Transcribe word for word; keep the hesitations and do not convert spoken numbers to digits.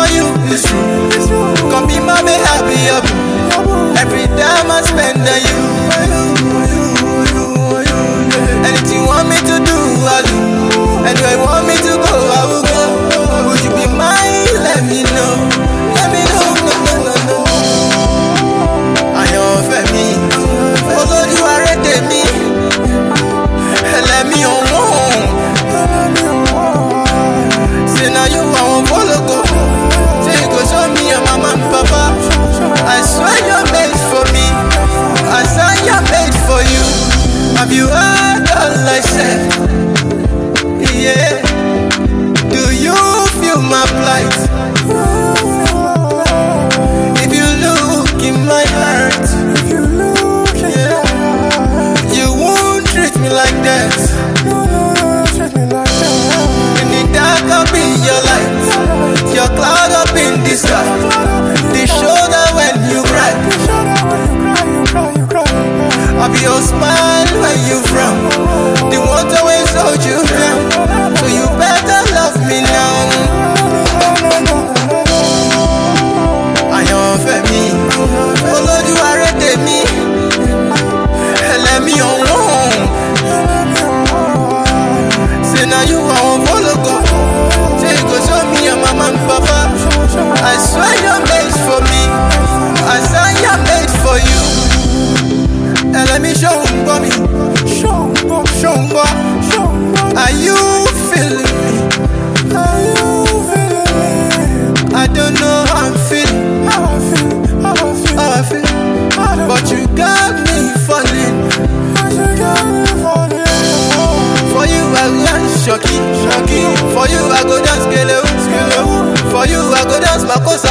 for you is true. Come be my baby, happy up. Every time I spend on you. Anything you want me to do, I'll do. Anywhere you want me to go, I will go. Would you be mine? Let me know. Let me know. No, no, no, no. I don't feel me. Although you are ready me. Let me on home. Say now you want to follow go. Say you go show me your mama and papa. I swear you're made for me. I swear you're made for you. Have you heard all I said? Yeah. Do you feel my plight? If you look in my heart, yeah, you won't treat me like that. In the dark I'll be your light, your cloud up in the sky, the shoulder when you cry, I'll be your smile when you frown, the water always hold you down. So you better love me now. I don't feel me. Oh Lord, you are ready me. Let me alone. Say now you want to follow go. Say you go show me your mama and papa. I swear you're made for me. I swear you're made for you. And let me show you, mommy. Show you, show you. Are you feeling me? Are you feeling me? I don't know how I'm feeling. How I feel, how I feel, how I feel. But you got me falling. But you got me falling. For you I go dance shocky, shocky. For you I go dance skele, skele. For you I go dance makosa.